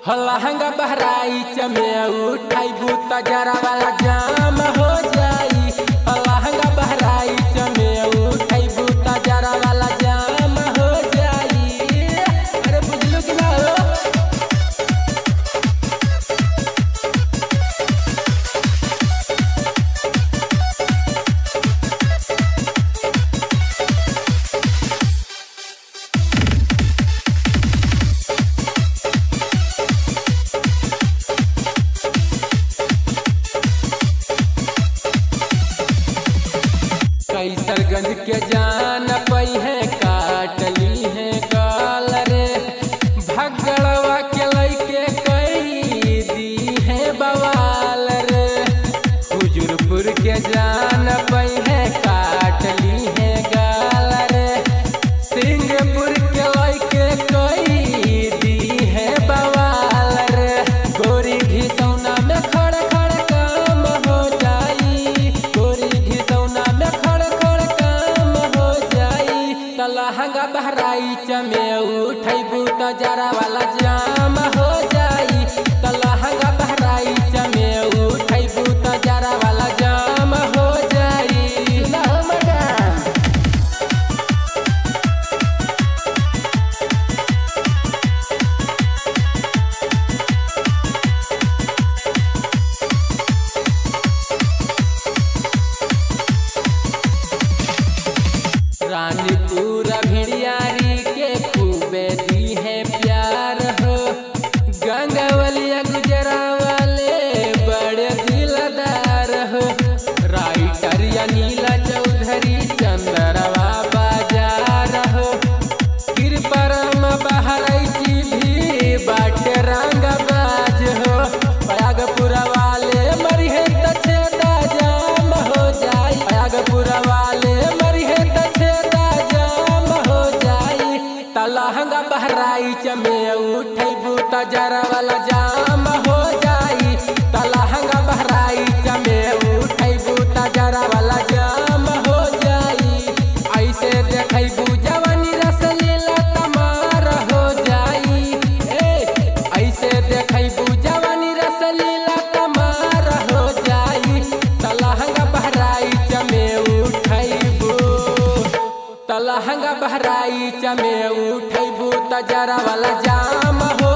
लहंगा बहराइच में उठाइबू त जरा वाला जाम हो जाई। लहंगा बहराइच में उठाइबू त जरा वाला जाम हो जाई। अरे बुझलू कि ना हो? कैसरगंज के जान पई है काटली है गाल रे। भगड़वा के लइके कई दी है बवाल रे। हुजूरपुर के जान पई है काटली है गाल रे। सिंहपुर के लइके कई दी है बवाल रे। गोरी घिसौना में खड़ खड़ काम हो जाई। गोरी घिसौना में लहंगा बहराइच में उठाइबू त जरा वाला जाम हो जाई। त लहंगा बहराइच में उठाइबू त जरा वाला जाम हो जाई। मैडम रानीपुर भिड़ियारी के खूबे दी है प्यार हो। गंगावलिया गुजरा वाले बड़े दिलदार हो। राइटर या नीला चौधरी चंदरवा बाजार हो। कृपरम बहराइची भी बाटे रंगबाज हो। प्रयागपुर वाले मरिहे त छेदा जाम हो जाई। प्रयागपुर वाले लहंगा बहराइच में उठाइबू त जरा वाला जाम हो जाई। त लहंगा बहराइच में उठाइबू त जरा वाला जाम हो जाई। ऐसे देखैबू जवानी रसलीला तमार हो जाई। ऐसे देखैबू जवानी रसलीला तमार हो जाई। त लहंगा बहराइच में उठाइबू त लहंगा बहराइच में उठाइबू त जरा वाला जाम हो